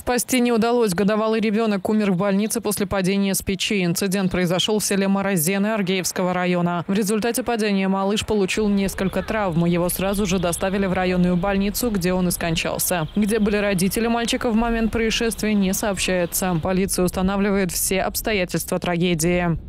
Спасти не удалось. Годовалый ребенок умер в больнице после падения с печи. Инцидент произошел в селе Морозены Аргеевского района. В результате падения малыш получил несколько травм. Его сразу же доставили в районную больницу, где он и скончался. Где были родители мальчика в момент происшествия, не сообщается. Полиция устанавливает все обстоятельства трагедии.